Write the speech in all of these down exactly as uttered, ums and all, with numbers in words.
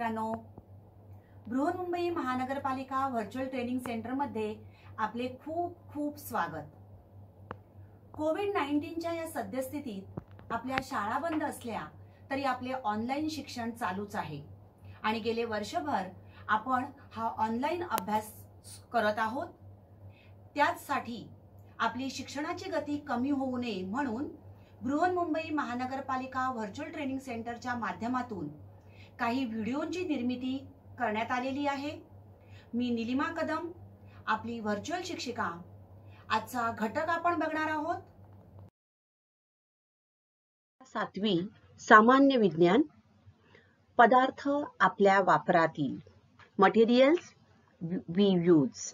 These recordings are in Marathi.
मित्रांनो, बृहन्मुंबई महानगरपालिका व्हर्च्युअल ट्रेनिंग सेंटर मध्ये आपले खूप खूप स्वागत। कोविड नाईन्टीनच्या या सद्यस्थितीत आपल्या शाळा बंद असल्या तरी आपले ऑनलाईन शिक्षण चालूच आहे आणि गेले वर्षभर आपण हा ऑनलाईन अभ्यास करत आहोत। त्याचसाठी आपली शिक्षणाची गती कमी होऊ नये म्हणून बृहन्मुंबई महानगरपालिका व्हर्च्युअल ट्रेनिंग सेंटरच्या माध्यमातून काही व्हिडिओंची निर्मिती करण्यात आलेली आहे। मी निलिमा कदम, आपली व्हर्च्युअल शिक्षिका। आजचा घटक आपण बघणार आहोत सातवी सामान्य विज्ञान, पदार्थ आपल्या वापरातील, मटेरियल्स वी यूज।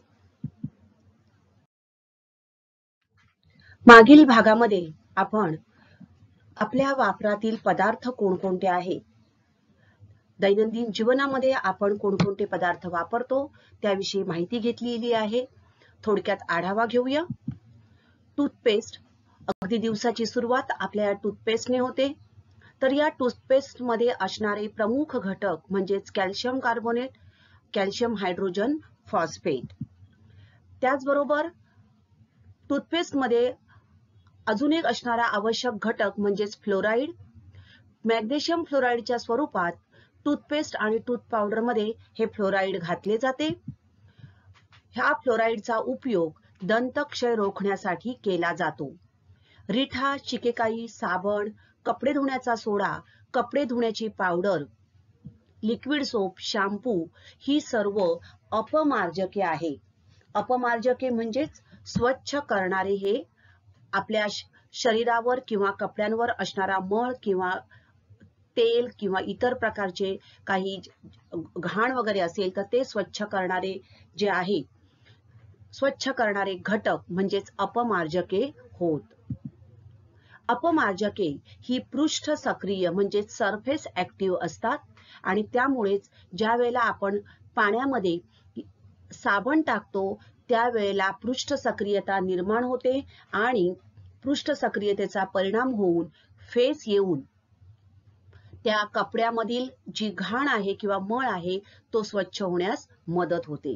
मागील भागामध्ये आपण आपल्या वापरातील पदार्थ कोणकोणते आहेत, दैनंदिन जीवनामध्ये आपण कोणकोणते पदार्थ वापरतो त्याविषयी माहिती घेतलेली आहे। थोडक्यात आढावा घेऊया। टूथपेस्ट, अगदी दिवसाची सुरुवात आपल्या टूथपेस्टने होते। तर या टूथपेस्ट मध्ये असणारे प्रमुख घटक म्हणजेच calcium carbonate, calcium hydrogen phosphate. त्याचबरोबर टूथपेस्ट मध्ये अजून एक असणारा आवश्यक घटक म्हणजेच फ्लोराईड। मॅग्नेशियम फ्लोराईडच्या स्वरूपात टूथपेस्ट आणि टूथ पावडर मध्ये हे फ्लोराईड घातले जाते। ह्या फ्लोराईडचा उपयोग दंतक्षय रोखण्यासाठी केला जातो। रिठा, शिकेकाई, साबण, कपडे धुण्याचा सोडा, कपडे धुण्याची पावडर, लिक्विड सोप, शॅम्पू ही सर्व अपमार्जके आहे। अपमार्जके म्हणजेच स्वच्छ करणारे हे आपल्या शरीरावर किंवा कपड्यांवर असणारा मळ किंवा तेल किंवा इतर प्रकारचे काही घाण वगैरे असेल तर ते स्वच्छ करणारे जे आहे, स्वच्छ करणारे घटक म्हणजेच अपमार्जके होत। अपमार्जके ही पृष्ठ सक्रिय म्हणजेच सरफेस ऍक्टिव्ह असतात आणि त्यामुळेच ज्या वेळेला आपण पाण्यामध्ये साबण टाकतो त्यावेळेला पृष्ठ सक्रियता निर्माण होते आणि पृष्ठ सक्रियतेचा परिणाम होऊन फेस येऊन त्या कपड्यामधील जी घाण आहे किंवा मळ आहे तो स्वच्छ होण्यास मदत होते।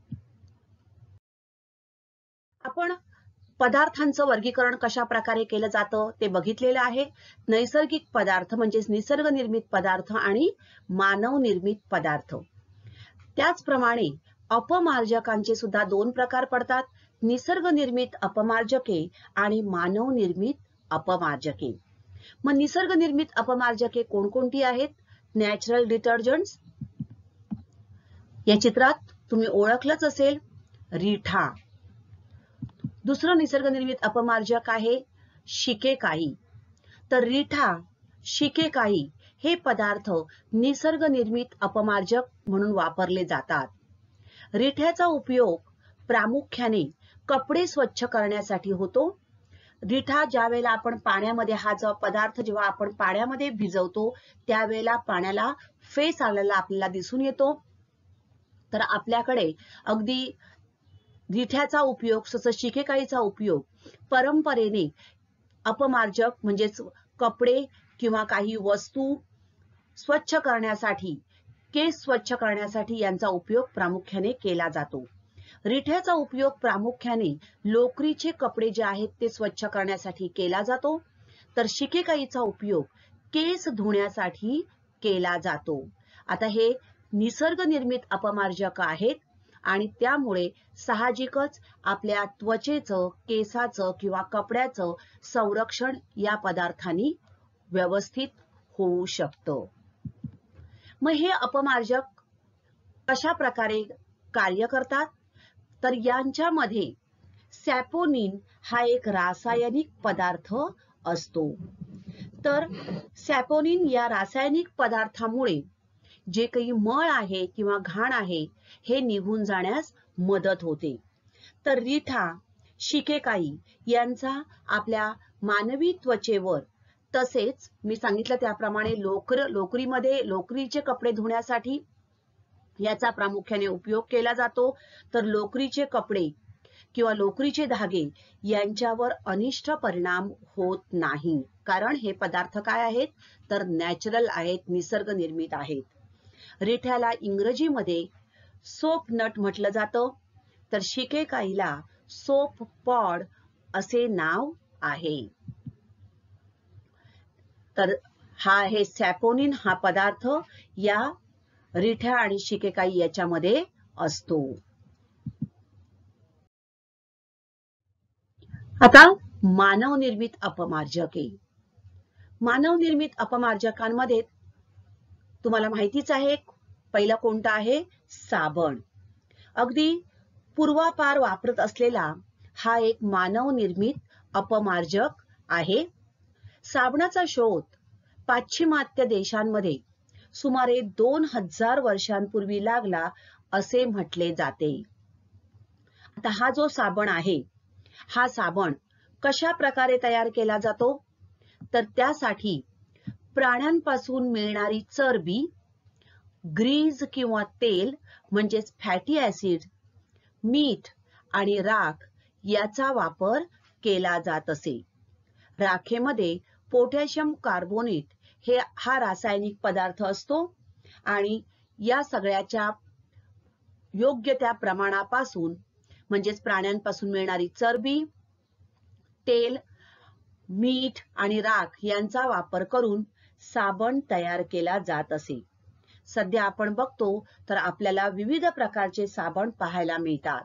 आपण पदार्थांचं वर्गीकरण कशा प्रकारे केलं जातं ते बघितलेलं आहे। नैसर्गिक पदार्थ म्हणजेच निसर्ग निर्मित पदार्थ आणि मानव निर्मित पदार्थ। त्याचप्रमाणे अपमार्जकांचे सुद्धा दोन प्रकार पडतात, निसर्ग निर्मित अपमार्जके आणि मानव निर्मित अपमार्जके। मग निसर्ग निर्मित अपमार्जके कोणकोणती आहेत? नॅचरल डिटर्जंट्स, या चित्रात तुम्ही ओळखलंच असेल, रिठा। दुसरं निसर्ग निर्मित अपमार्जक आहे शिकेकाई। तर रिठा, शिकेकाई हे पदार्थ निसर्ग निर्मित अपमार्जक म्हणून वापरले जातात। रिठ्याचा उपयोग प्रामुख्याने कपडे स्वच्छ करण्यासाठी होतो। रिठा ज्या वेळेला आपण पाण्यामध्ये, हा जो पदार्थ जेव्हा आपण पाण्यामध्ये भिजवतो त्यावेळेला पाण्याला फेस आलेला आपल्याला दिसून येतो। तर आपल्याकडे अगदी रिठ्याचा उपयोग तसंच शिकेकाईचा उपयोग परंपरेने अपमार्जक म्हणजेच कपडे किंवा काही वस्तू स्वच्छ करण्यासाठी, केस स्वच्छ करण्यासाठी यांचा उपयोग प्रामुख्याने केला जातो। रिठ्याचा उपयोग प्रामुख्याने लोकरीचे कपडे जे आहेत ते स्वच्छ करण्यासाठी केला जातो, तर शिकेकाईचा उपयोग केस धुण्यासाठी केला जातो। आता हे निसर्ग निर्मित अपमार्जक आहेत आणि त्यामुळे साहजिकच आपल्या त्वचेचं, केसाचं किंवा कपड्याचं संरक्षण या पदार्थांनी व्यवस्थित होऊ शकतं। मग हे अपमार्जक कशा प्रकारे कार्य करतात? तर यांच्यामध्ये सॅपोनिन हा एक रासायनिक पदार्थ असतो। तर सॅपोनिन या रासायनिक पदार्थामुळे जे काही मळ आहे किंवा घाण आहे हे निघून जाण्यास मदत होते। तर रिठा, शिकेकाई यांचा आपल्या मानवी त्वचेवर, तसेच मी सांगितलं त्याप्रमाणे लोकर लोकरीमध्ये लोकरीचे कपडे धुण्यासाठी याचा प्रामुख्याने उपयोग केला जातो। तर लोकरीचे कपडे किंवा लोकरीचे धागे यांच्यावर अनिष्ट परिणाम होत नाही, कारण हे पदार्थ काय आहेत तर नॅचरल आहेत, निसर्ग निर्मित आहेत। रिठ्याला इंग्रजीमध्ये सोप नट म्हटलं जातं, तर शिकेकाईला सोप पॉड असे नाव आहे. तर हा आहे सॅपोनिन हा पदार्थ या रिठ्या आणि शिकेकाई याच्यामध्ये असतो. आता मानव निर्मित अपमार्जके. मानव निर्मित अपमार्जकांमध्ये तुम्हाला माहितीच आहे, पहिला कोणता आहे? साबण. अगदी पूर्वापार वापरत असलेला हा एक मानव निर्मित अपमार्जक आहे. साबणाचा शोध पाश्चिमात्य देशांमध्ये सुमारे दोन हजार वर्षांपूर्वी लागला असे म्हटले जाते. आता हा जो साबण आहे, हा साबण कशा प्रकारे तयार केला जातो? तर त्यासाठी प्राण्यांपासून मिळणारी चरबी, ग्रीज किंवा तेल म्हणजेच फॅटी ऍसिड, मीठ आणि राख याचा वापर केला जात असे. राखेमध्ये पोटॅशियम कार्बोनेट हे हा रासायनिक पदार्थ असतो आणि या सगळ्याच्या योग्य त्या प्रमाणापासून म्हणजेच प्राण्यांपासून मिळणारी चरबी, तेल, मीठ आणि राख यांचा वापर करून साबण तयार केला जात असे. सध्या आपण बघतो तर आपल्याला विविध प्रकारचे साबण पाहायला मिळतात.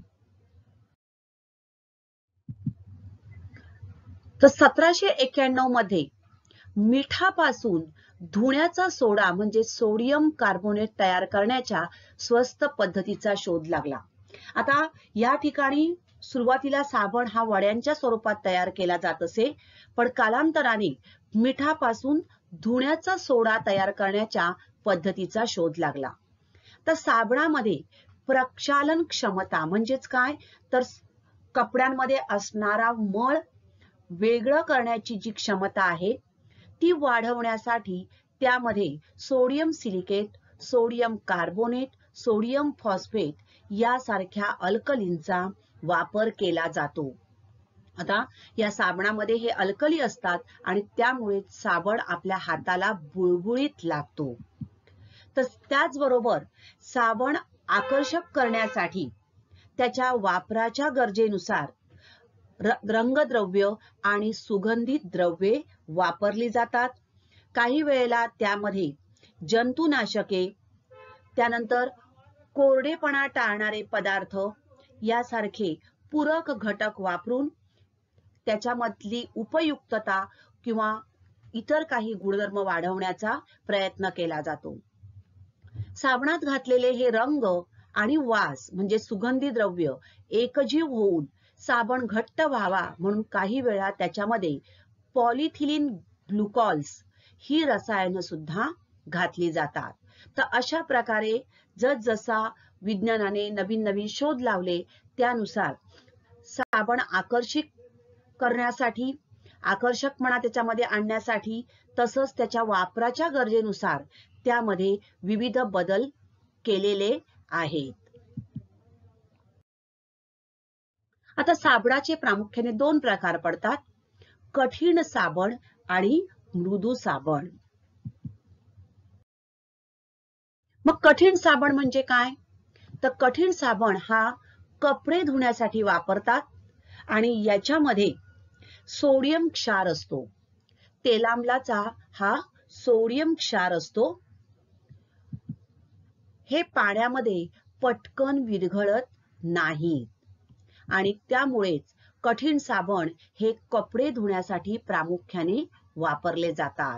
तर सतराशे एक्क्याण्णव मध्ये मिठापासून धुण्याचा सोडा म्हणजे सोडियम कार्बोनेट तयार करण्याच्या स्वस्त पद्धतीचा शोध लागला. आता या ठिकाणी सुरुवातीला साबण हा वड्यांच्या स्वरूपात तयार केला जात असे, पण कालांतराने मिठापासून धुण्याचा सोडा तयार करण्याच्या पद्धतीचा शोध लागला. तर साबणामध्ये प्रक्षालन क्षमता म्हणजेच काय, तर कपड्यांमध्ये असणारा मळ वेगळं करण्याची जी क्षमता आहे ती वाढवण्यासाठी त्यामध्ये sodium silicate, sodium carbonate, sodium phosphate यासारख्या अल्कलींचा वापर केला जातो. आता या साबणामध्ये हे अल्कली असतात आणि त्यामुळे साबण आपल्या हाताला बुळबुळीत लागतो. तर त्याचबरोबर साबण आकर्षक करण्यासाठी त्याच्या वापराच्या गरजेनुसार रंगद्रव्य आणि सुगंधित द्रव्ये वापरली जातात. काही वेळेला त्यामध्ये जंतुनाशके, त्यानंतर कोरडेपणा टाळणारे पदार्थ यासारखे पूरक घटक वापरून त्याच्यामधली उपयुक्तता किंवा इतर काही गुणधर्म वाढवण्याचा प्रयत्न केला जातो. साबणात घातलेले हे रंग आणि वास म्हणजे सुगंधी द्रव्य एकजीव होऊन साबण घट्ट व्हावा म्हणून काही वेळा त्याच्यामध्ये पॉलिथिलीन ग्लुकॉल्स ही रसायनं सुद्धा घातली जातात. तर अशा प्रकारे जसजसा विज्ञानाने नवीन नवीन शोध लावले त्यानुसार साबण आकर्षित करण्यासाठी, आकर्षकपणा त्याच्यामध्ये आणण्यासाठी तसंच त्याच्या वापराच्या गरजेनुसार त्यामध्ये विविध बदल केलेले आहेत. आता साबणाचे प्रामुख्याने दोन प्रकार पडतात, कठीण साबण आणि मृदू साबण. मग कठीण साबण म्हणजे काय, तर कठीण साबण हा कपडे धुण्यासाठी वापरतात आणि याच्यामध्ये सोडियम क्षार असतो. तेलामलाचा हा सोडियम क्षार असतो. हे पाण्यामध्ये पटकन विरघळत नाही आणि त्यामुळेच कठीण साबण हे कपडे धुण्यासाठी प्रामुख्याने वापरले जातात.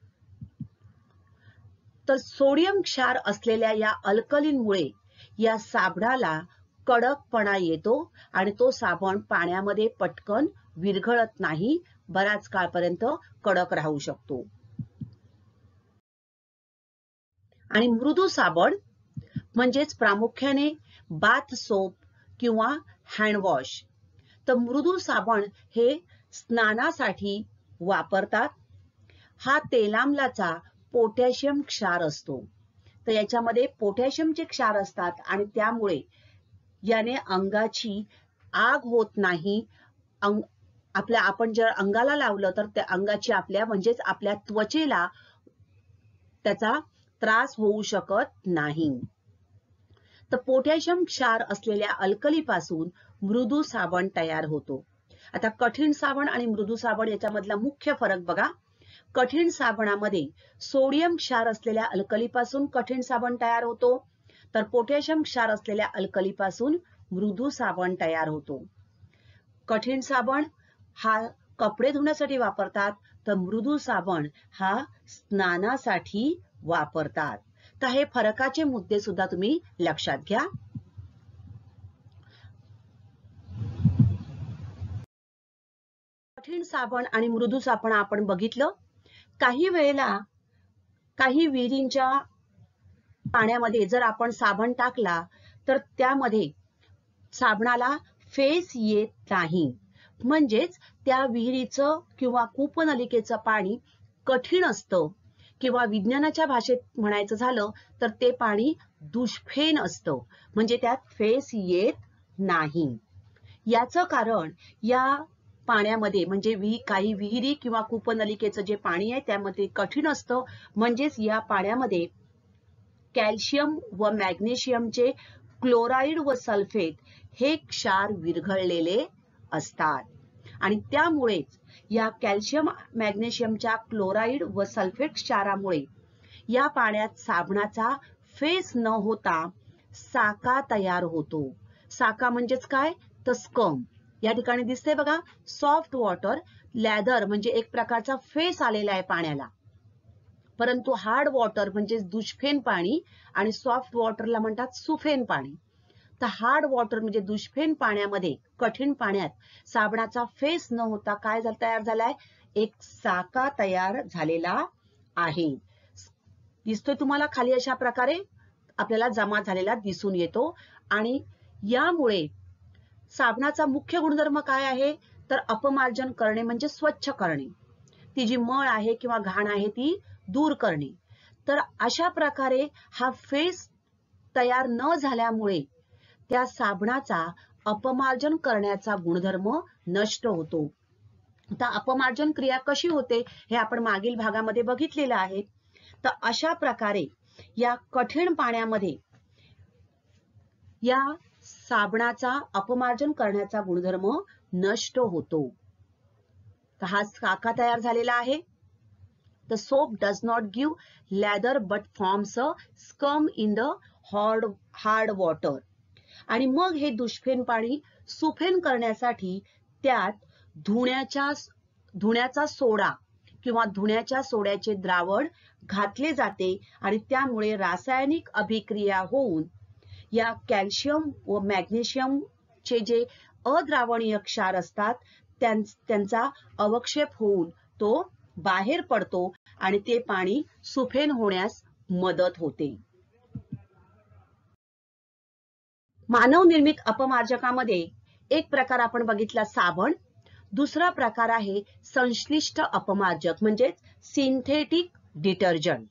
तर सोडियम क्षार असलेल्या या अल्कलींमुळे या साबणाला कडकपणा येतो आणि तो साबण पाण्यामध्ये पटकन विरघळत नाही, बराच काळपर्यंत कडक राहू शकतो. आणि मृदू साबण म्हणजेच प्रामुख्याने बाथ सोप किंवा हँडवॉश. तर मृदू साबण हे स्नानासाठी वापरतात. हा तेलामलाचा पोटॅशियम क्षार असतो. तर याच्यामध्ये पोटॅशियमचे क्षार असतात आणि त्यामुळे याने अंगाची आग होत नाही. अंग आपल्या आपण जर अंगाला लावलं तर त्या अंगाची आपल्या म्हणजेच आपल्या त्वचेला त्याचा त्रास होऊ शकत नाही. तर पोटॅशियम क्षार असलेल्या अल्कलीपासून मृदू साबण तयार होतो. आता कठीण साबण आणि मृदू साबण याच्यामधला मुख्य फरक बघा. कठीण साबणामध्ये सोडियम क्षार असलेल्या अल्कलीपासून कठीण साबण तयार होतो, तर पोटॅशियम क्षार असलेल्या अल्कलीपासून मृदू साबण तयार होतो. कठीण साबण हा कपडे धुण्यासाठी वापरतात, तर मृदू साबण हा स्नानासाठी वापरतात. तर हे फरकाचे मुद्दे सुद्धा तुम्ही लक्षात घ्या. कठीण साबण आणि मृदू साबण आपण बघितलं. काही वेळेला काही विहिरींच्या पाण्यामध्ये जर आपण साबण टाकला तर त्यामध्ये साबणाला फेस येत नाही, म्हणजेच त्या विहिरीचं किंवा कूपनलिकेचं पाणी कठीण असतं, किंवा विज्ञानाच्या भाषेत म्हणायचं झालं तर ते पाणी दुष्फेन असतं, म्हणजे त्यात फेस येत नाही. याचं कारण या पाण्यामध्ये म्हणजे वि काही विहिरी किंवा कूपनलिकेचं जे पाणी आहे त्यामध्ये कठीण असतं, म्हणजेच या पाण्यामध्ये कॅल्शियम व मॅग्नेशियमचे क्लोराईड व सल्फेट हे क्षार विरघळलेले असतात. आणि त्यामुळेच या कॅल्शियम मॅग्नेशियमच्या क्लोराईड व सल्फेट क्षारामुळे या पाण्यात साबणाचा फेस न होता साका तयार होतो. साका म्हणजेच काय, तर स्कम. या ठिकाणी दिसते बघा, सॉफ्ट वॉटर लॅदर म्हणजे एक प्रकारचा फेस आलेला आहे पाण्याला, परंतु हार्ड वॉटर म्हणजे दुष्फेन पाणी आणि सॉफ्ट वॉटरला म्हणतात सुफेन पाणी. तर हार्ड वॉटर म्हणजे दुष्फेन पाण्यामध्ये, कठीण पाण्यात साबणाचा फेस न होता काय तयार झालाय, एक साका तयार झालेला आहे. दिसतोय तुम्हाला खाली अशा प्रकारे आपल्याला जमा झालेला दिसून येतो. आणि यामुळे साबणाचा मुख्य गुणधर्म काय आहे, तर अपमार्जन करणे म्हणजे स्वच्छ करणे, ती जी मळ आहे किंवा घाण आहे ती दूर करणे. तर अशा प्रकारे हा फेस तयार न झाल्यामुळे त्या साबणाचा अपमार्जन करण्याचा गुणधर्म नष्ट होतो. आता अपमार्जन क्रिया कशी होते हे आपण मागील भागामध्ये बघितलेलं आहे. तर अशा प्रकारे या कठीण पाण्यामध्ये या साबणाचा अपमार्जन करण्याचा गुणधर्म नष्ट होतो. तर हा साका तयार झालेला आहे. The soap does not give lather but forms a scum in the hard hard water. आणि मग हे दुष्फेन पाणी सुफेन करण्यासाठी त्यात धुण्याच्या धुण्याचा सोडा किंवा धुण्याच्या सोड्याचे द्रावण घातले जाते आणि त्यामुळे रासायनिक अभिक्रिया होऊन या कॅल्शियम व मॅग्नेशियमचे जे अद्रावणीय क्षार असतात त्यांचा अवक्षेप होऊन तो बाहेर पडतो आणि ते पाणी सुफेन होण्यास मदत होते. मानव निर्मित अपमार्जकामध्ये एक प्रकार आपण बघितला साबण, दुसरा प्रकार आहे संश्लिष्ट अपमार्जक म्हणजे सिंथेटिक डिटर्जंट.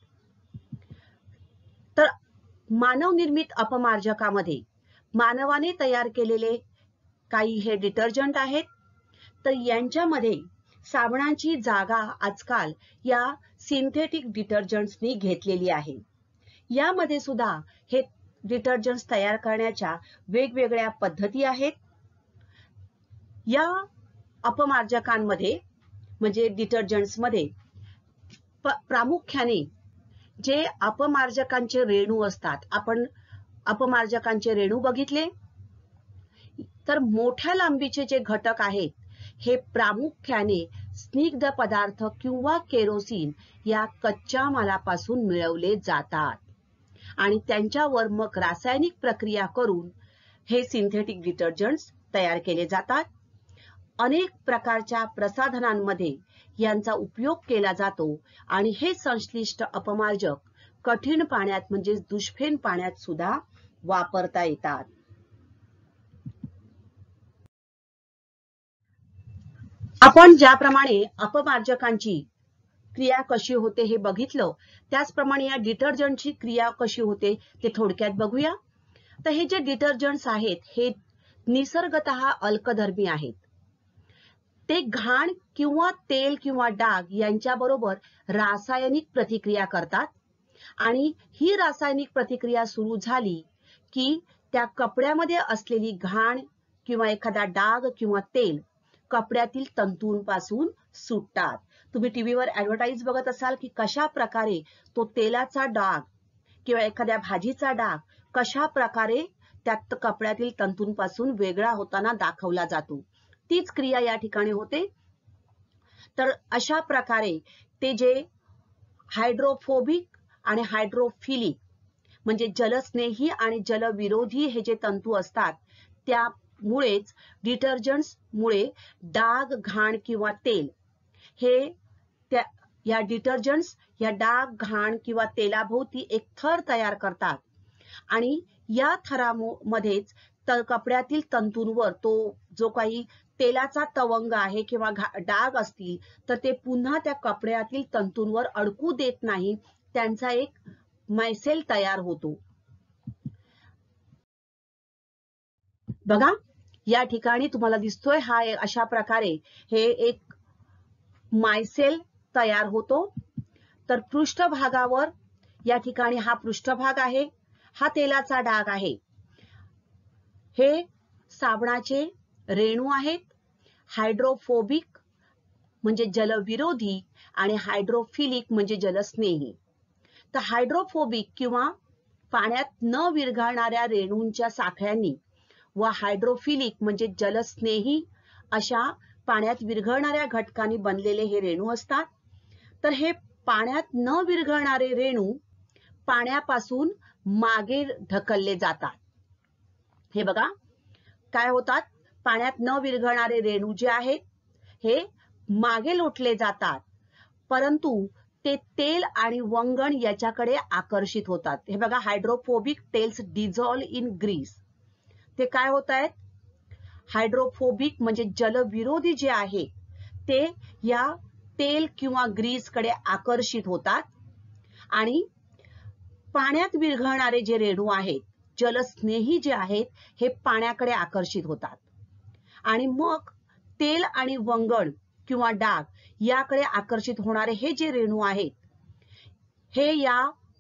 तर मानव निर्मित अपमार्जकामध्ये मानवाने तयार केलेले काही हे डिटर्जंट आहेत. तर यांच्यामध्ये साबणाची जागा आजकाल या सिंथेटिक डिटर्जंट्सनी घेतलेली आहे. यामध्ये सुद्धा हे डिटर्जंट्स तयार करण्याच्या वेगवेगळ्या पद्धती आहेत. या अपमार्जकांमध्ये म्हणजे डिटर्जंट्समध्ये प्रामुख्याने जे अपमार्जकांचे रेणू असतात, आपण अपमार्जकांचे रेणू बघितले, तर मोठ्या लांबीचे जे घटक आहेत हे प्रामुख्याने स्निग्ध पदार्थ किंवा केरोसिन या कच्च्या मालापासून मिळवले जातात आणि त्यांच्यावर मग रासायनिक प्रक्रिया करून हे सिंथेटिक डिटर्जंट्स तयार केले जातात. अनेक प्रकारच्या प्रसाधनांमध्ये यांचा उपयोग केला जातो आणि हे संश्लिष्ट अपमार्जक कठीण पाण्यात म्हणजे दुष्फेन पाण्यात सुद्धा वापरता येतात. आपण ज्याप्रमाणे अपमार्जकांची क्रिया कशी होते हे बघितलं, त्याचप्रमाणे या डिटर्जंटची क्रिया कशी होते ते थोडक्यात बघूया. तर हे जे डिटर्जंट्स आहेत हे निसर्गतः अल्कधर्मी आहेत. ते घाण किंवा तेल किंवा डाग यांच्याबरोबर रासायनिक प्रतिक्रिया करतात आणि ही रासायनिक प्रतिक्रिया सुरू झाली की त्या कपड्यामध्ये असलेली घाण किंवा एखादा डाग किंवा तेल कपड्यातील तंतूंपासून सुटतात. तुम्ही टीव्हीवर ऍडव्हर्टाईज बघत असाल की कशा प्रकारे तो तेलाचा डाग किंवा एखाद्या भाजीचा डाग कशा प्रकारे त्या कपड्यातील तंतूंपासून वेगळा होताना दाखवला जातो. तीच क्रिया या ठिकाणी होते. तर अशा प्रकारे ते जे हायड्रोफोबिक आणि हायड्रोफिलिक म्हणजे जलस्नेही आणि जलविरोधी हे जे तंतू असतात त्यामुळेच डिटर्जंट्स मुळे डाग घाण किंवा तेल हे त्या या डिटर्जंट्स या डाग घाण किंवा तेलाभोवती एक थर तयार करतात आणि या थरामध्येच कपड्यातील तंतूंवर तो जो काही तेलाचा तवंग आहे किंवा डाग असतील तर ते पुन्हा त्या कपड्यातील तंतूंवर अडकू देत नाही. त्यांचा एक मायसेल तयार होतो. बघा या ठिकाणी तुम्हाला दिसतोय हा अशा प्रकारे हे एक मायसेल तयार होतो. तर पृष्ठभागावर या ठिकाणी हा पृष्ठभाग आहे, हा तेलाचा डाग आहे, हे साबणाचे रेणू आहेत. हायड्रोफोबिक म्हणजे जलविरोधी आणि हायड्रोफिलिक म्हणजे जलस्नेही. तर हायड्रोफोबिक किंवा पाण्यात न विरघळणाऱ्या रेणूंच्या साखळ्यांनी व हायड्रोफिलिक म्हणजे जलस्नेही अशा पाण्यात विरघळणाऱ्या घटकांनी बनलेले हे रेणू असतात. तर हे पाण्यात न विरघळणारे रेणू पाण्यापासून मागे ढकलले जातात. हे बघा काय होतात, पाण्यात न विरघळणारे रेणू जे आहेत हे मागे लोटले जातात, परंतु ते तेल आणि वंगण याच्याकडे आकर्षित होतात. हे बघा hydrophobic tails dissolve in grease. ते काय होत आहेत, हायड्रोफोबिक म्हणजे जलविरोधी जे आहे ते या तेल किंवा ग्रीसकडे आकर्षित होतात आणि पाण्यात विरघळणारे जे रेणू आहेत जलस्नेही जे आहेत हे पाण्याकडे आकर्षित होतात आणि मग तेल आणि वंगण किंवा डाग याकडे आकर्षित होणारे हे जे रेणू आहेत हे या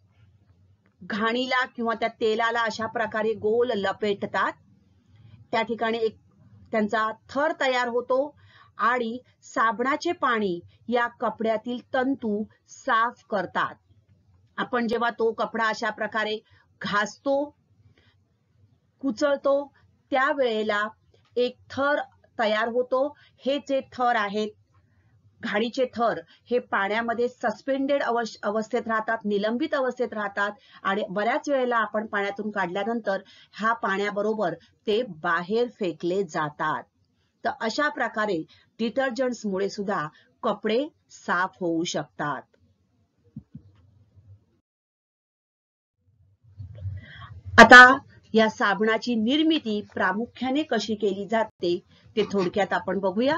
घाणीला किंवा त्या तेलाला अशा प्रकारे गोल लपेटतात. त्या ठिकाणी एक त्यांचा थर तयार होतो आणि साबणाचे पाणी या कपड्यातील तंतू साफ करतात. आपण जेव्हा तो कपडा अशा प्रकारे घासतो कुचलतो त्यावेळेला एक थर तयार होतो. हे जे थर आहेत घाणीचे थर हे पाण्यामध्ये सस्पेंडेड अवस्थेत राहतात, निलंबित अवस्थेत राहतात आणि बऱ्याच वेळेला आपण पाण्यातून काढल्यानंतर ह्या पाण्याबरोबर ते बाहेर फेकले जातात. तर अशा प्रकारे डिटर्जंट्समुळे सुद्धा कपडे साफ होऊ शकतात. आता या साबणाची निर्मिती प्रामुख्याने कशी केली जाते ते थोडक्यात आपण बघूया.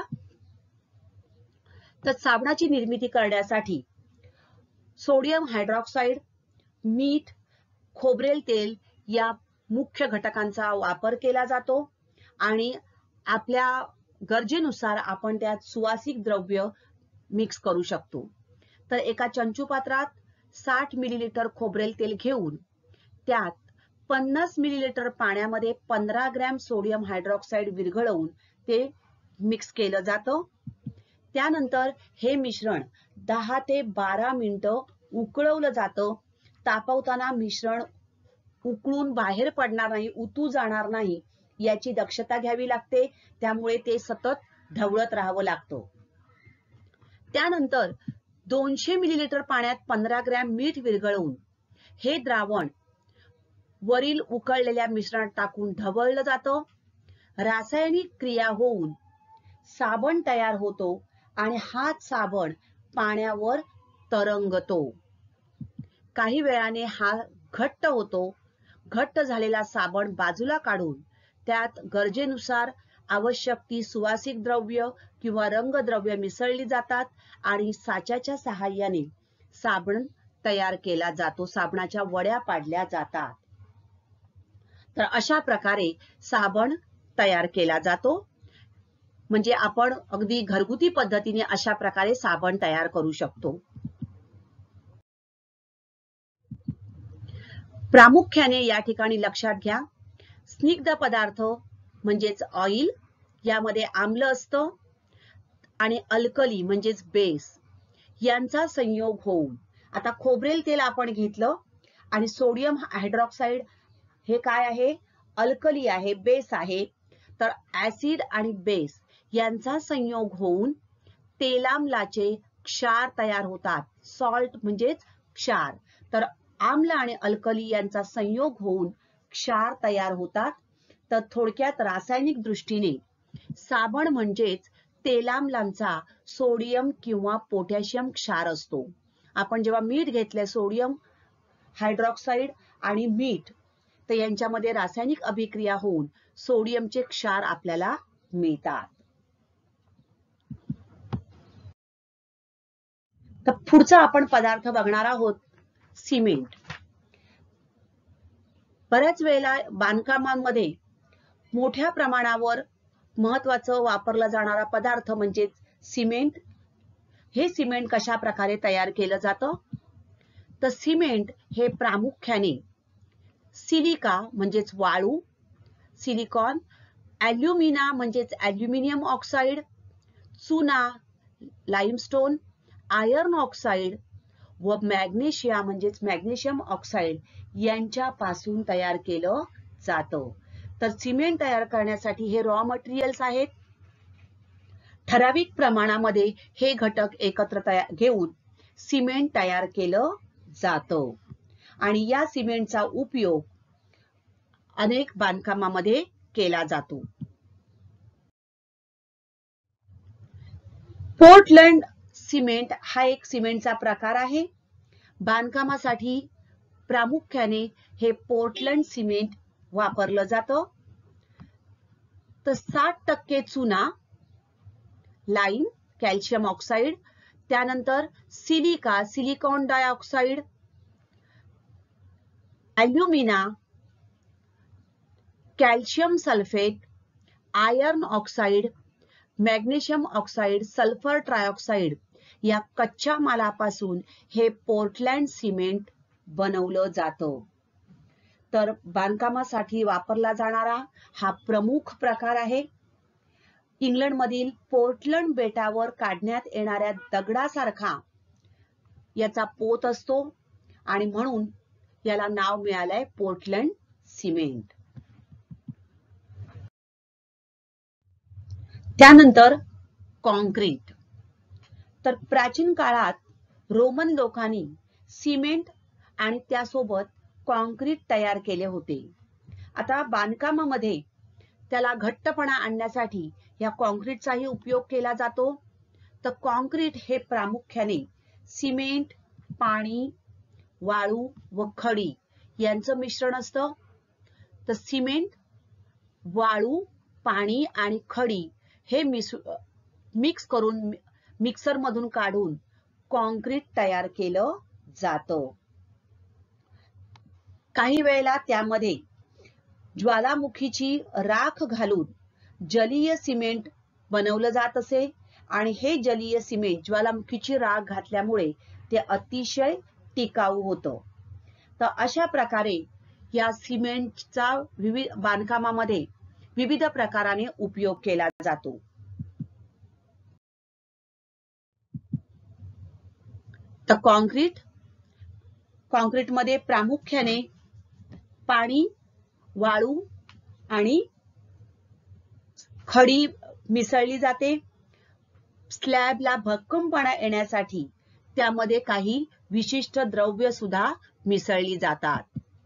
तर साबणाची निर्मिती करण्यासाठी सोडियम हायड्रॉक्साईड, मीठ, खोबरेल तेल या मुख्य घटकांचा वापर केला जातो आणि आपल्या गरजेनुसार आपण त्यात सुवासिक द्रव्य मिक्स करू शकतो. तर एका चंचू पात्रात साठ मिलीलिटर खोबरेल तेल घेऊन त्यात पन्नास मिलीलिटर पाण्यामध्ये पंधरा ग्रॅम सोडियम हायड्रॉक्साईड विरघळवून ते मिक्स केलं जातं. त्यानंतर हे मिश्रण दहा ते बारा मिनिटं उकळवलं जातं. तापवताना मिश्रण उकळून बाहेर पडणार नाही, उतू जाणार नाही याची दक्षता घ्यावी लागते. त्यामुळे ते सतत ढवळत राहावं लागतं. त्यानंतर दोनशे मिलीलिटर पाण्यात पंधरा ग्रॅम मीठ विरघळवून हे द्रावण वरील उकळलेल्या मिश्रणात टाकून ढवळलं जातं. रासायनिक क्रिया होऊन साबण तयार होतो आणि हाच साबण पाण्यावर तरंगतो. काही वेळाने हा घट्ट होतो. घट्ट झालेला साबण बाजूला काढून त्यात गरजेनुसार आवश्यक ती सुवासिक द्रव्य किंवा रंगद्रव्य मिसळली जातात आणि साच्याच्या सहाय्याने साबण तयार केला जातो. साबणाच्या वड्या पाडल्या जातात. तर अशा प्रकारे साबण तयार केला जातो. म्हणजे आपण अगदी घरगुती पद्धतीने अशा प्रकारे साबण तयार करू शकतो. प्रामुख्याने या ठिकाणी लक्षात घ्या, स्निग्ध पदार्थ म्हणजेच ऑइल, यामध्ये आम्ल असतं, आणि अल्कली म्हणजेच बेस यांचा संयोग होऊन, आता खोबरेल तेल आपण घेतलं आणि सोडियम हायड्रॉक्साईड हे काय आहे, अल्कली आहे, बेस आहे, तर ऍसिड आणि बेस यांचा संयोग होऊन तेलाम्लाचे क्षार तयार होतात. सॉल्ट म्हणजेच क्षार. तर आम्ल आणि अल्कली यांचा संयोग होऊन क्षार तयार होतात. तर थोडक्यात रासायनिक दृष्टीने साबण म्हणजेच तेलाम्लांचा सोडियम किंवा पोटॅशियम क्षार असतो. आपण जेव्हा मीठ घेतले, सोडियम हायड्रॉक्साईड आणि मीठ, तर यांच्यामध्ये रासायनिक अभिक्रिया होऊन सोडियमचे क्षार आपल्याला मिळतात. तर पुढचा आपण पदार्थ बघणार आहोत, सिमेंट. बऱ्याच वेळेला बांधकामांमध्ये मोठ्या प्रमाणावर महत्वाचं वापरला जाणारा पदार्थ म्हणजे सिमेंट. हे सिमेंट कशा प्रकारे तयार केलं जातं, तर सिमेंट हे प्रामुख्याने सिलिका म्हणजेच वाळू, सिलिकॉन, ॲल्युमिना म्हणजेच ॲल्युमिनियम ऑक्साईड, चुना लाइमस्टोन, आयर्न ऑक्साईड व मॅग्नेशिया म्हणजेच मॅग्नेशियम ऑक्साईड यांच्यापासून तयार केलं जातं. तर सिमेंट तयार करण्यासाठी हे रॉ मटेरियल्स आहेत. ठराविक प्रमाणामध्ये हे घटक एकत्र तयार घेऊन सिमेंट तयार केलं जातं आणि या सिमेंटचा उपयोग अनेक बांधकामामध्ये केला जातो. पोर्टलँड सिमेंट हा एक सिमेंटचा प्रकार आहे. बांधकामासाठी प्रामुख्याने हे पोर्टलँड सिमेंट वापरलं जातं. तर साठ टक्के चुना, लाईम, कॅल्शियम ऑक्साईड, त्यानंतर silica, silicon dioxide, alumina, calcium sulphate, iron oxide, magnesium oxide, sulphur trioxide या कच्च्या मालापासून हे पोर्टलँड सिमेंट बनवलं जातं. तर बांधकामासाठी वापरला जाणारा हा प्रमुख प्रकार आहे. इंग्लंडमधील पोर्टलँड बेटावर काढण्यात येणाऱ्या दगडासारखा याचा पोत असतो आणि म्हणून याला नाव मिळालंय पोर्टलँड सिमेंट. त्यानंतर कॉन्क्रीट. तर प्राचीन काळात रोमन लोकांनी सिमेंट आणि त्यासोबत कॉन्क्रीट तयार केले होते. आता बांधकामामध्ये त्याला घट्टपणा आणण्यासाठी या कॉन्क्रीटचाही उपयोग केला जातो. तर कॉन्क्रीट हे प्रामुख्याने सिमेंट, पाणी, वाळू व खडी यांचं मिश्रण असतं. तर सिमेंट, वाळू, पाणी आणि खडी हे मिक्स करून मिक्सर मधून काढून कॉन्क्रीट तयार केलं जातं. काही वेळेला त्यामध्ये ज्वालामुखीची राख घालून जलीय सिमेंट बनवलं जात असे आणि हे जलीय सिमेंट ज्वालामुखीची राख घातल्यामुळे ते अतिशय टिकाऊ होतं. तर अशा प्रकारे या सिमेंटचा विविध बांधकामामध्ये विविध प्रकाराने उपयोग केला जातो. तर कॉन्क्रीट कॉन्क्रीटमध्ये प्रामुख्याने पाणी, वाळू आणि खडी मिसळली जाते. स्लॅबला भक्कमपणा येण्यासाठी त्यामध्ये काही विशिष्ट द्रव्य सुद्धा मिसळली जातात.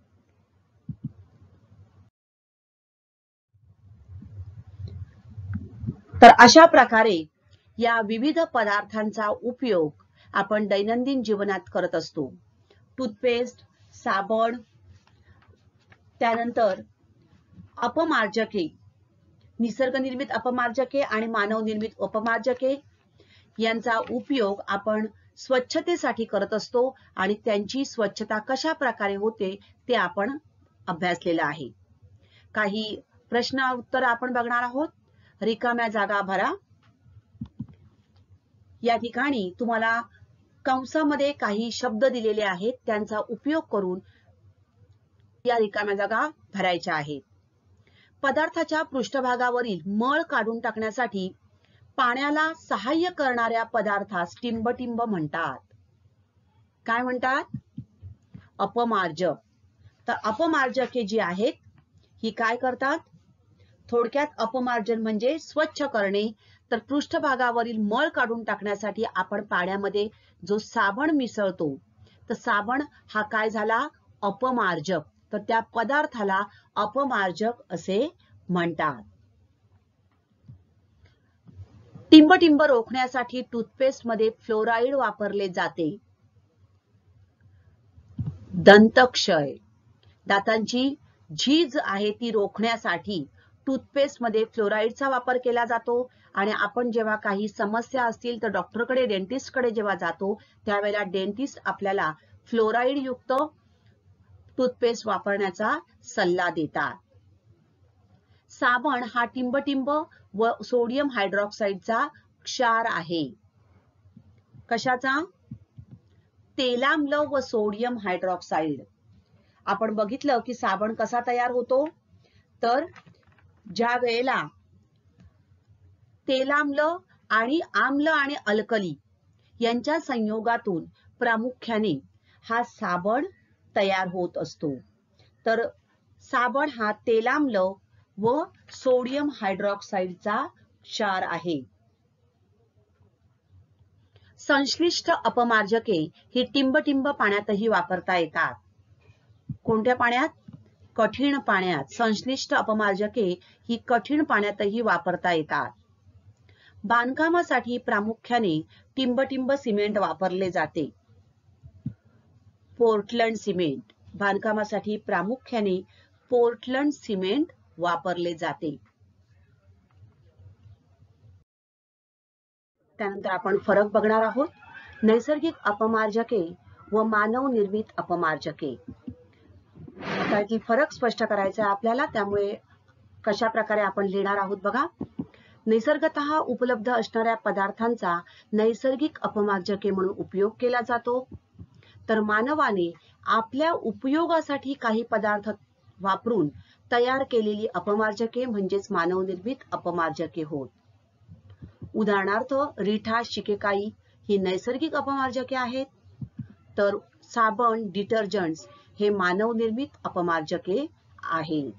तर अशा प्रकारे या विविध पदार्थांचा उपयोग आपण दैनंदिन जीवनात करत असतो. टूथपेस्ट, साबण, त्यानंतर अपमार्जके, निसर्गनिर्मित अपमार्जके आणि मानवनिर्मित अपमार्जके यांचा उपयोग आपण स्वच्छतेसाठी करत असतो आणि त्यांची स्वच्छता कशा प्रकारे होते ते आपण अभ्यासलेलं आहे. काही प्रश्न उत्तर आपण बघणार आहोत. रिकाम्या जागा भरा. या ठिकाणी तुम्हाला कंसामध्ये काही शब्द दिलेले आहेत, त्यांचा उपयोग करून या रिकाम्या जागा भरायच्या आहेत. पदार्थाच्या पृष्ठभागावरील मळ काढून टाकण्यासाठी पाण्याला सहाय्य करणाऱ्या पदार्थास टिंबटिंब म्हणतात. काय म्हणतात? अपमार्जक. तर अपमार्जके जी आहेत ही काय करतात? थोडक्यात अपमार्जन म्हणजे स्वच्छ करणे. तर पृष्ठभागावरील मळ काढून टाकण्यासाठी आपण पाण्यामध्ये जो साबण मिसळतो, तर साबण हा काय झाला? अपमार्जक. तर त्या पदार्थाला अपमार्जक असे म्हणतात. टिंबटिंब रोखण्यासाठी टूथपेस्ट मध्ये फ्लोराईड वापरले जाते. दंतक्षय, दातांची झीज आहे ती रोखण्यासाठी टूथपेस्ट मध्ये फ्लोराईडचा वापर केला जातो. आणि आपण जेव्हा काही समस्या असतील तर डॉक्टरकडे, डेंटिस्टकडे जेव्हा जातो त्यावेळेला डेंटिस्ट आपल्याला फ्लोराईड युक्त टूथपेस्ट वापरण्याचा सल्ला देतात. साबण हा टिंबटिंब व सोडियम हायड्रॉक्साईडचा क्षार आहे. कशाचा? तेलाम्ल व सोडियम हायड्रॉक्साईड. आपण बघितलं की साबण कसा तयार होतो? तर ज्या वेळेला तेलाम्ल आणि आम्ल आणि अल्कली यांच्या संयोगातून प्रामुख्याने हा साबण तयार होत असतो. तर साबण हा तेलाम्ल व सोडियम हायड्रॉक्साईडचा क्षार आहे. संश्लिष्ट अपमार्जके ही टिंबटिंब पाण्यातही वापरता येतात. कोणत्या पाण्यात? कठीण पाण्यात. संश्लिष्ट अपमार्जके ही कठीण पाण्यातही वापरता येतात. बांधकामासाठी प्रामुख्याने टिंबटिंब सिमेंट वापरले जाते. Portland cement. बांधकामासाठी प्रामुख्याने पोर्टलँड सिमेंट वापरले जाते. त्यानंतर आपण फरक बघणार आहोत. नैसर्गिक अपमार्जके व मानव निर्मित अपमार्जके. त्यातील फरक स्पष्ट करायचा आहे आपल्याला, त्यामुळे कशा प्रकारे आपण लिहिणार आहोत बघा. नैसर्गतः उपलब्ध असणाऱ्या पदार्थांचा नैसर्गिक अपमार्जके म्हणून उपयोग केला जातो. तर मानवाने आपल्या उपयोगासाठी काही पदार्थ वापरून तयार केलेली अपमार्जके म्हणजेच मानवनिर्मित अपमार्जके होत. उदाहरणार्थ रिठा, शिकेकाई ही नैसर्गिक अपमार्जके आहेत. तर साबण, डिटर्जंट्स हे मानवनिर्मित अपमार्जके आहेत.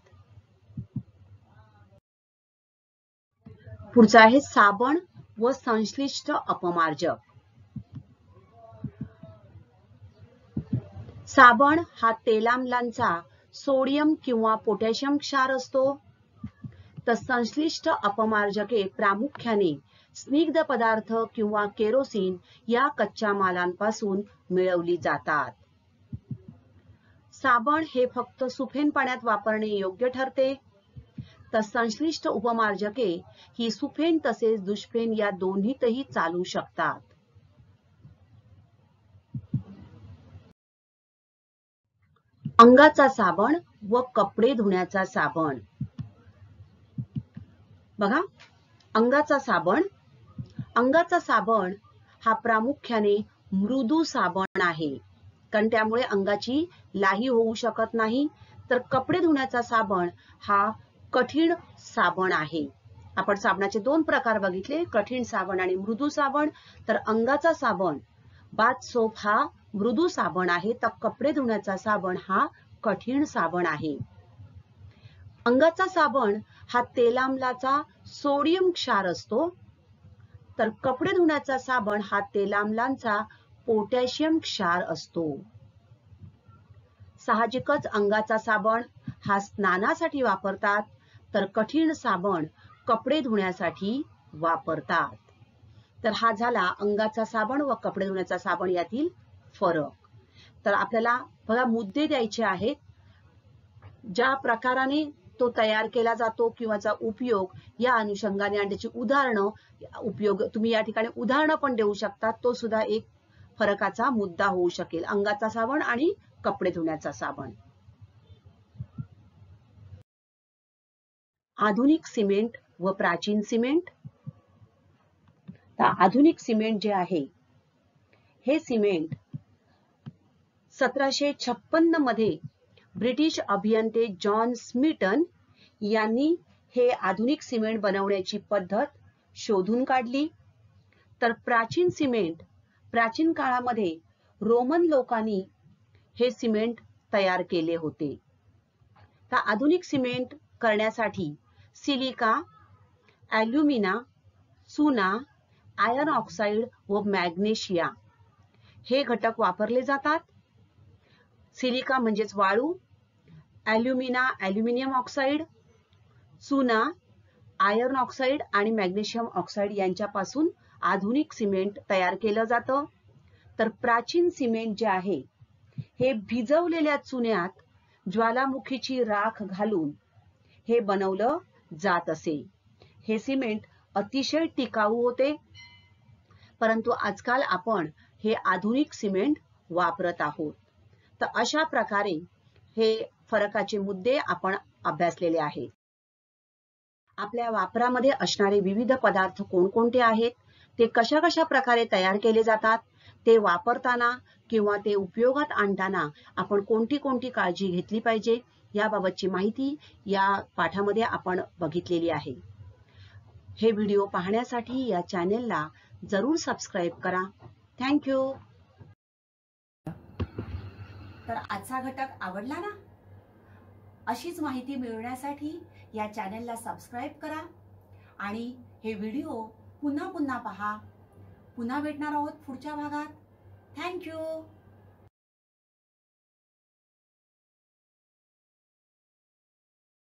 पुढचं आहे साबण व संश्लिष्ट अपमार्जक. साबण हा तेलाम्लांचा सोडियम किंवा पोटॅशियम क्षार असतो. तर संश्लिष्ट अपमार्जके प्रामुख्याने स्निग्ध पदार्थ किंवा केरोसिन या कच्च्या मालांपासून मिळवली जातात. साबण हे फक्त सुफेन पाण्यात वापरणे योग्य ठरते. तर संश्लिष्ट उपमार्जके ही सुफेन तसेच दुष्फेन या दोन्हीतही चालू शकतात. अंगाचा साबण व कपडे धुण्याचा साबण. बघा, अंगाचा साबण. अंगाचा साबण हा प्रामुख्याने मृदू साबण आहे, कारण त्यामुळे अंगाची लाही होऊ शकत नाही. तर कपडे धुण्याचा साबण हा कठीण साबण आहे. आपण साबणाचे दोन प्रकार बघितले, कठीण साबण आणि मृदू साबण. तर अंगाचा साबण, बाथ सोप हा मृदू साबण आहे, तर कपडे धुण्याचा साबण हा कठीण साबण आहे. अंगाचा साबण हा तेलाम्लाचा सोडियम क्षार असतो. तर कपडे धुण्याचा साबण हा तेलाम्लांचा पोटॅशियम क्षार असतो. साहजिकच अंगाचा साबण हा स्नानासाठी वापरतात, तर कठीण साबण कपडे धुण्यासाठी वापरतात. तर हा झाला अंगाचा साबण व कपडे धुण्याचा साबण यातील फरक. तर आपल्याला बघा मुद्दे द्यायचे आहेत. ज्या प्रकाराने तो तयार केला जातो किंवा त्याचा उपयोग या अनुषंगाने आणि त्याची उदाहरणं उपयोग तुम्ही या ठिकाणी उदाहरणं पण देऊ शकता. तो सुद्धा एक फरकाचा मुद्दा होऊ शकेल, अंगाचा साबण आणि कपडे धुण्याचा साबण. आधुनिक सिमेंट व प्राचीन सिमेंट. आधुनिक सिमेंट जे आहे हे सिमेंट सतराशे छप्पन्न मध्ये ब्रिटिश अभियंते जॉन स्मिटन यांनी हे आधुनिक सिमेंट बनवण्याची पद्धत शोधून काढली. तर प्राचीन सिमेंट प्राचीन काळामध्ये रोमन लोकांनी हे सिमेंट तयार केले होते. तर आधुनिक सिमेंट करण्यासाठी सिलिका, ॲल्युमिना, चुना, आयर्न ऑक्साईड व मॅग्नेशिया हे घटक वापरले जातात. सिलिका म्हणजेच वाळू, ॲल्युमिना ॲल्युमिनियम ऑक्साईड, चुना आयर्न ऑक्साईड आणि मॅग्नेशियम ऑक्साईड यांच्यापासून आधुनिक सिमेंट तयार केलं जातं. तर प्राचीन सिमेंट जे आहे हे भिजवलेल्या चुन्यात ज्वालामुखीची राख घालून हे बनवलं जात असे. हे सिमेंट अतिशय टिकाऊ होते, परंतु आजकाल आपण हे आधुनिक सिमेंट वापरत आहोत. तर अशा प्रकारे हे फरकाचे मुद्दे आपण अभ्यासलेले आहेत. आपल्या वापरामध्ये असणारे विविध पदार्थ कोणकोणते आहेत, ते कशा कशा प्रकारे तयार केले जातात, ते वापरताना किंवा ते उपयोगात आणताना आपण कोणती कोणती काळजी घेतली पाहिजे याबाबतची माहिती या पाठामध्ये आपण बघितलेली आहे. हे व्हिडिओ पाहण्यासाठी या चॅनेलला जरूर सबस्क्राईब करा. थँक्यू. तर आजचा घटक आवडला ना? अशीच माहिती मिळवण्यासाठी या चॅनेलला सबस्क्राईब करा आणि हे व्हिडिओ पुन्हा पुन्हा पहा. पुन्हा भेटणार आहोत पुढच्या भागात. थँक्यू.